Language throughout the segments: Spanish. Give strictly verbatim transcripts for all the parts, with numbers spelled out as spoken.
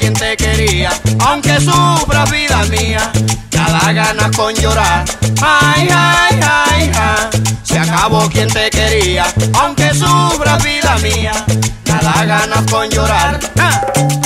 quien te quería, aunque sufras vida mía, nada ganas con llorar. Ay, ay, ay, ay, se acabó quien te quería, aunque sufras vida mía, nada ganas con llorar. Ah.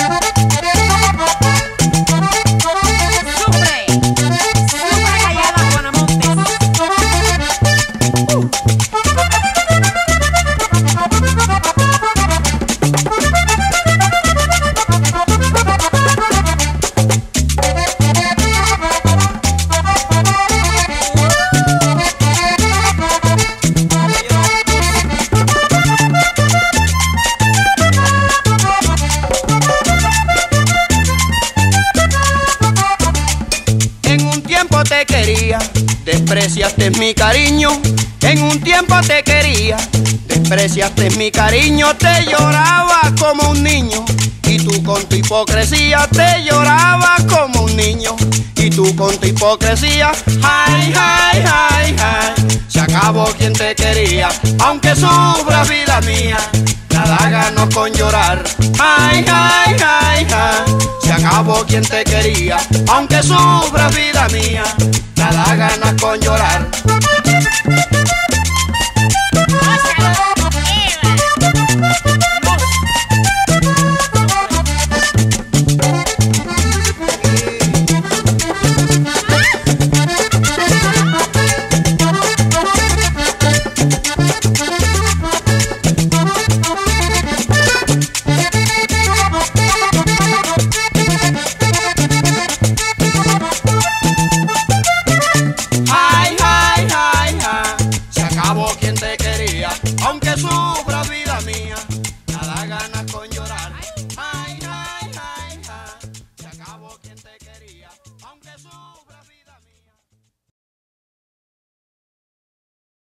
Te quería, despreciaste mi cariño. En un tiempo te quería, despreciaste mi cariño. Te lloraba como un niño y tú con tu hipocresía. Te lloraba como un niño y tú con tu hipocresía. Ay, ay, ay, ay, se acabó quien te quería, aunque sufra vida mía, nada gano con llorar. Ay, ay, ay, ay, se acabó quien te quería, aunque sufra vida mía, nada ganas con llorar.